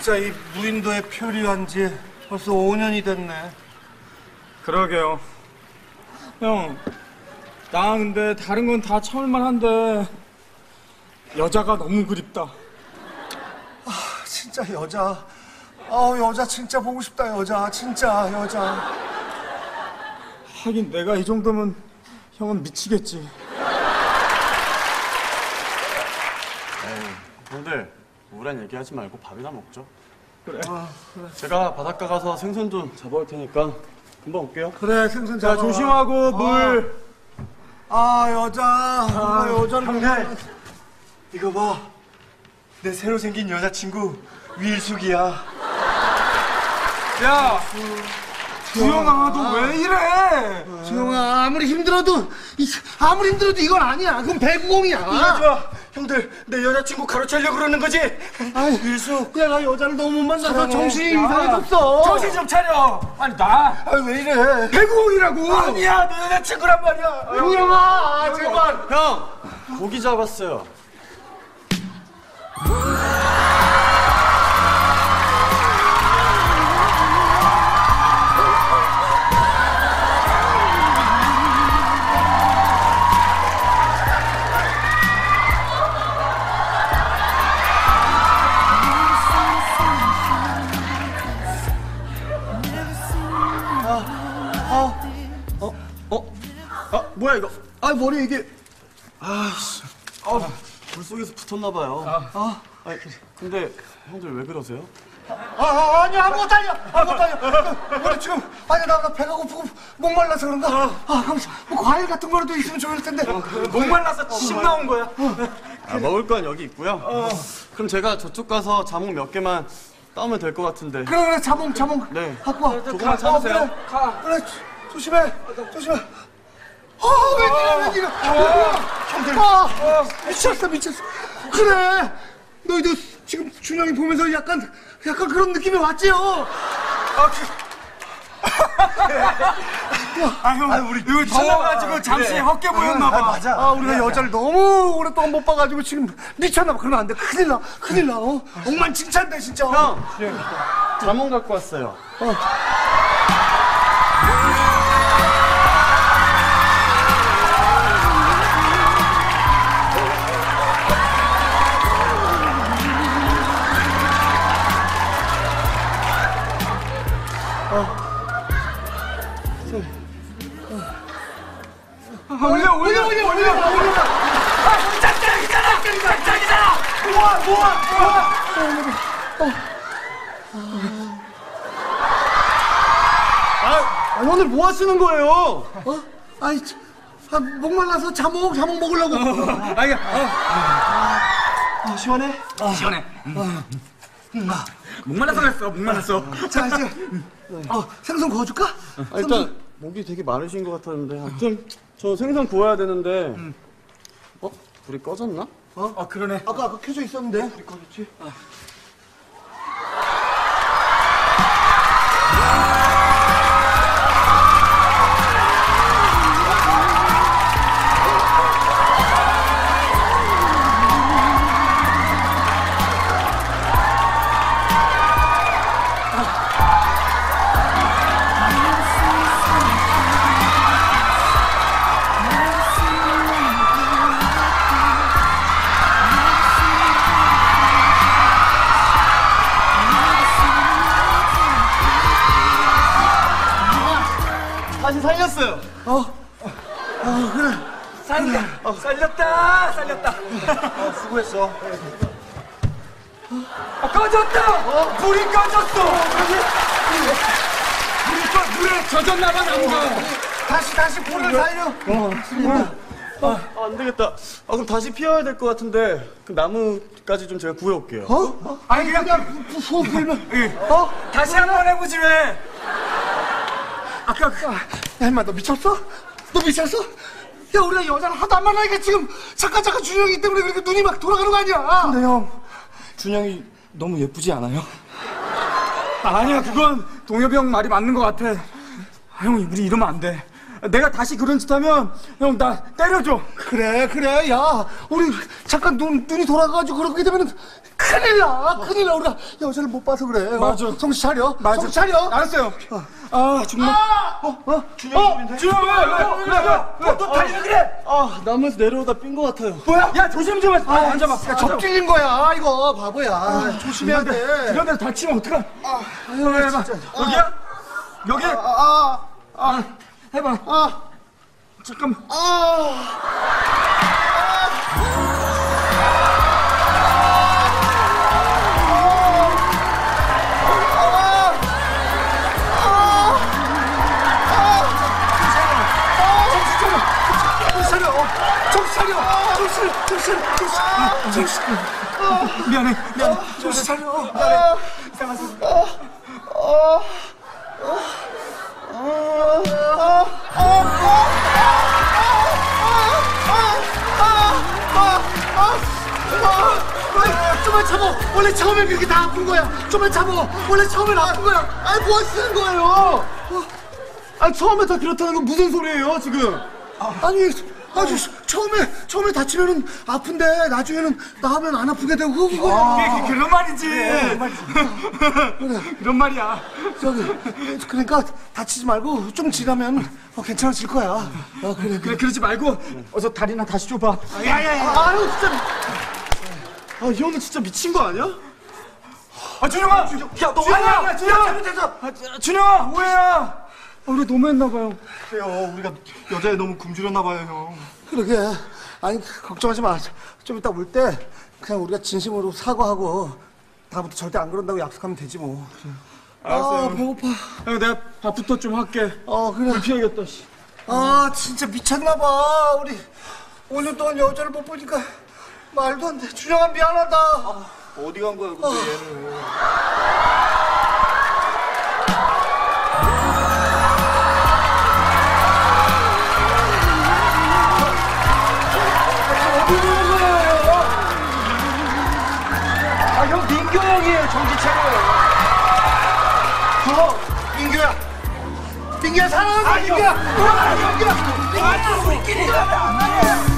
진짜 이 무인도에 표류한 지 벌써 5년이 됐네. 그러게요. 형, 나 근데 다른 건 다 참을만 한데 여자가 너무 그립다. 아, 진짜 여자. 여자 진짜 보고 싶다, 여자. 진짜 여자. 하긴 내가 이 정도면 형은 미치겠지. 에이, 형들 우울한 얘기하지 말고 밥이나 먹죠. 그래. 그래. 제가 바닷가 가서 생선 좀 잡아올 테니까 금방 올게요. 그래, 생선 자, 잡아. 조심하고 물. 여자. 여자는 형들, 이거 봐. 내 새로 생긴 여자친구 wil숙이야. 야, 주영아, 너 왜 이래? 주영아, 아무리 힘들어도 이건 아니야. 그건 배구공이야. 이러지 마. 형들, 내 여자친구 가로채려고 그러는 거지? wil숙. 내가 여자를 너무 못 만나서 사랑해. 정신이 이상해졌어. 정신 좀 차려. 아니, 나 왜 이래? 배구공이라고. 아니야, 내 여자친구란 말이야. 주영아, 제발. 형! 고기 잡았어요. 뭐야 이거? 머리 이게 물속에서 붙었나봐요. 근데 형들 왜 그러세요? 아니 아무것도 아니야. 우리 지금 나 배가 고프고 목말라서 그런가? 그럼 뭐 과일 같은 거라도 있으면 좋을 텐데. 목말라서 침 나온 거야. 먹을 건 여기 있고요. 그럼 제가 저쪽 가서 자몽 몇 개만 따오면 될 것 같은데. 그래 자몽 네. 갖고 와. 조금만 참으세요. 그래 조심해. 웬일이야. 형들. 미쳤어. 그래. 너희도 지금 준영이 보면서 약간 그런 느낌이 왔지요? 형, 우리 이거 더워가지고 잠시 헛게 보였나 봐. 맞아. 우리가 여자를 너무 오랫동안 못 봐가지고 지금 미쳤나 봐. 그러면 안 돼. 큰일 나. 엉망진창돼 진짜. 형! 자몽 갖고 왔어요. 올려. 짝짝이잖아. 모아. 오늘 뭐 하시는 거예요? 목말라서 자몽 먹으려고. 시원해? 시원해. 목말랐어. 자 이제 생선 구워줄까? 일단 목이 되게 마르신 것 같았는데 하여튼 저 생선 구워야 되는데 불이 꺼졌나? 그러네. 아까 켜져 있었는데. 불이 꺼졌지? 다시 살렸어요. 그래. 살렸다. 수고했어. 꺼졌다. 불이 꺼졌어. 물에 젖었나 봐 나무가. 다시 불을 살려. 안 되겠다. 그럼 다시 피워야 될 것 같은데 그 나무까지 좀 제가 구해올게요. 아니 그냥 후 불면. 다시 한번 해보지 왜? 야 임마 너 미쳤어? 야 우리가 여자를 하도 안 만나니까 지금 잠깐 준영이 때문에 그렇게 눈이 막 돌아가는 거 아니야? 근데 형, 준영이 너무 예쁘지 않아요? 아니야, 그건 동엽이 형 말이 맞는 것 같아. 형, 우리 이러면 안 돼. 내가 다시 그런 짓 하면 형 나 때려줘. 그래, 야, 우리 잠깐 눈이 돌아가가지고 그렇게 되면 큰일 나. 우리가 여자를 못 봐서 그래. 맞아. 정신 차려. 맞아. 정신 차려. 알았어요. 아 정말. 준영아 왜? 너 달리면 그래? 나무에서 내려오다 빈 것 같아요. 뭐야? 야 조심 좀 해. 앉아봐. 야, 접질린 거야, 이거. 바보야. 조심해야 돼. 이런 데서 다치면 어떡하? 아유, 해봐. 진짜. 여기야? 여기? 해봐. 잠깐만. 정신 차려. 미안해. 정신 차려. 좀만 참어. 원래 처음엔 그렇게 다 아픈 거야. 좀만 참어. 원래 처음엔 아픈 거야. 아니, 뭐 쓰는 거예요? 아니 처음에 다 그렇다는 건 무슨 소리예요 지금? 아니, 처음에 다치면은 아픈데 나중에는 나으면 안 아프게 되고 그거. 그런 말이지. 그런 말이야. 그러니까 다치지 말고 좀 지나면 괜찮아질 거야. 그래. 그래 그러지 말고 어서 다리나 다시 줘봐. 아유, 진짜. 이 형은 진짜 미친 거 아니야? 준영아. 야너 아니야. 준영아 오해야. 우리 너무했나봐요. 그래요. 우리가 여자에 너무 굶주렸나 봐요, 형. 그러게. 아니, 걱정하지 마. 좀 이따 올 때 그냥 우리가 진심으로 사과하고 다음부터 절대 안 그런다고 약속하면 되지 뭐. 알았어요. 배고파. 형 내가 밥부터 좀 할게. 그래. 물 피워야겠다. 진짜 미쳤나 봐. 우리 5년 동안 여자를 못 보니까 말도 안 돼. 준영아, 미안하다. 어디 간 거야, 근데 얘는. 형 민규 형이에요. 정신 차려요. 민규야 사랑한다. 민규야. 우리끼리 가면 안 돼.